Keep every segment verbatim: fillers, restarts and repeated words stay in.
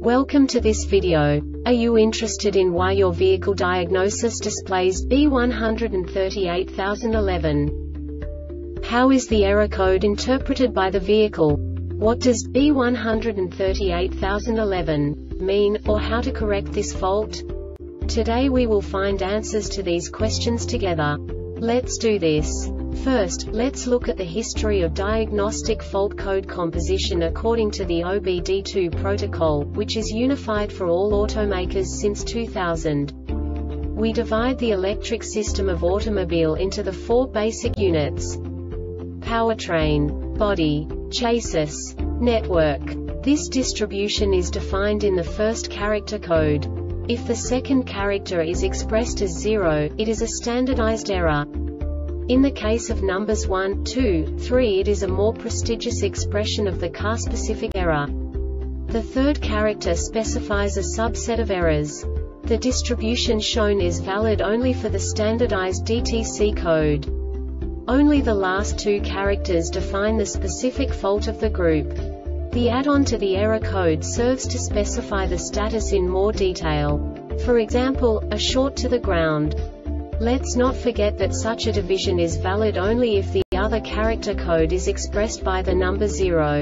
Welcome to this video. Are you interested in why your vehicle diagnosis displays B one three eight zero one one? How is the error code interpreted by the vehicle? What does B one three eight zero one one mean, or how to correct this fault? Today we will find answers to these questions together. Let's do this. First, let's look at the history of diagnostic fault code composition according to the O B D two protocol, which is unified for all automakers since two thousand. We divide the electric system of automobile into the four basic units: powertrain, body, chassis, network. This distribution is defined in the first character code. If the second character is expressed as zero, it is a standardized error. In the case of numbers one, two, three, it is a more prestigious expression of the car-specific error. The third character specifies a subset of errors. The distribution shown is valid only for the standardized D T C code. Only the last two characters define the specific fault of the group. The add-on to the error code serves to specify the status in more detail. For example, a short to the ground. Let's not forget that such a division is valid only if the other character code is expressed by the number zero.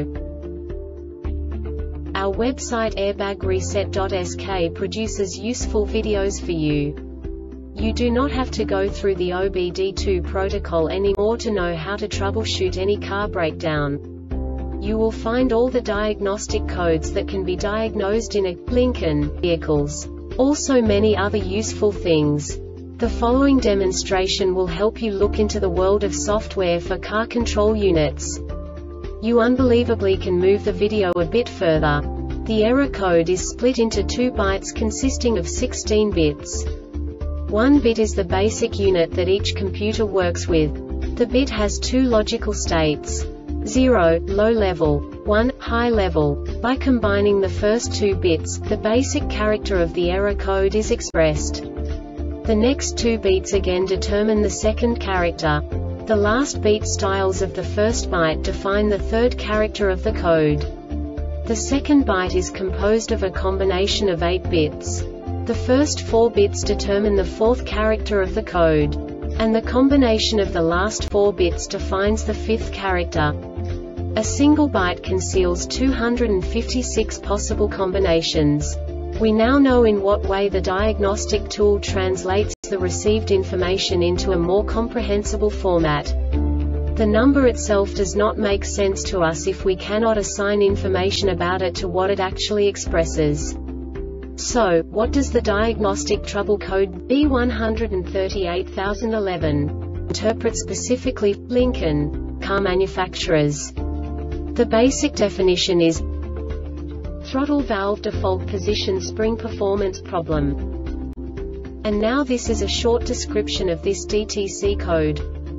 Our website airbag reset dot S K produces useful videos for you. You do not have to go through the O B D two protocol anymore to know how to troubleshoot any car breakdown. You will find all the diagnostic codes that can be diagnosed in a Lincoln vehicles. Also many other useful things. The following demonstration will help you look into the world of software for car control units. You unbelievably can move the video a bit further. The error code is split into two bytes consisting of sixteen bits. One bit is the basic unit that each computer works with. The bit has two logical states: zero, low level, one, high level. By combining the first two bits, the basic character of the error code is expressed. The next two beats again determine the second character. The last beat styles of the first byte define the third character of the code. The second byte is composed of a combination of eight bits. The first four bits determine the fourth character of the code. And the combination of the last four bits defines the fifth character. A single byte conceals two hundred fifty-six possible combinations. We now know in what way the diagnostic tool translates the received information into a more comprehensible format. The number itself does not make sense to us if we cannot assign information about it to what it actually expresses. So, what does the diagnostic trouble code B one three eight zero one one interpret specifically for Lincoln car manufacturers? The basic definition is throttle valve default position spring performance problem. And now this is a short description of this D T C code.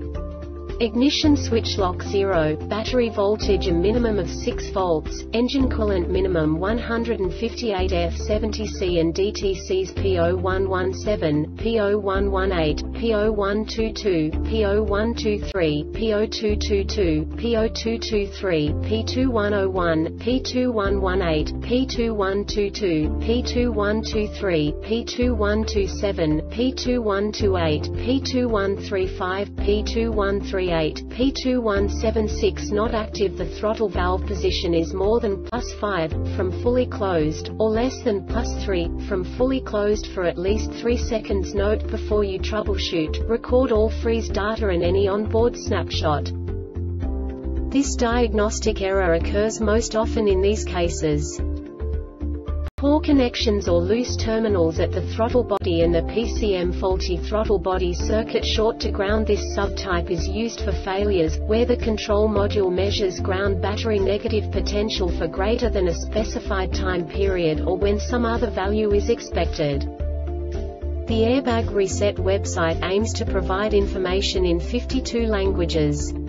Ignition switch lock zero, battery voltage a minimum of six volts, engine coolant minimum one hundred fifty-eight F seventy C and D T Cs P zero one one seven, P zero one one eight, P zero one two two, P zero one two three, P zero two two two, P zero two two three, P two one zero one, P two one one eight, P two one two two, P two one two three, P two one two seven, P two one two eight, P two one three five, P two one three eight, P two one seven six not active. The throttle valve position is more than plus five, from fully closed, or less than plus three, from fully closed for at least three seconds. Note: before you troubleshoot, record all freeze data and any onboard snapshot. This diagnostic error occurs most often in these cases: poor connections or loose terminals at the throttle body and the P C M, faulty throttle body circuit, short to ground. This subtype is used for failures where the control module measures ground battery negative potential for greater than a specified time period, or when some other value is expected. The Airbag Reset website aims to provide information in fifty-two languages.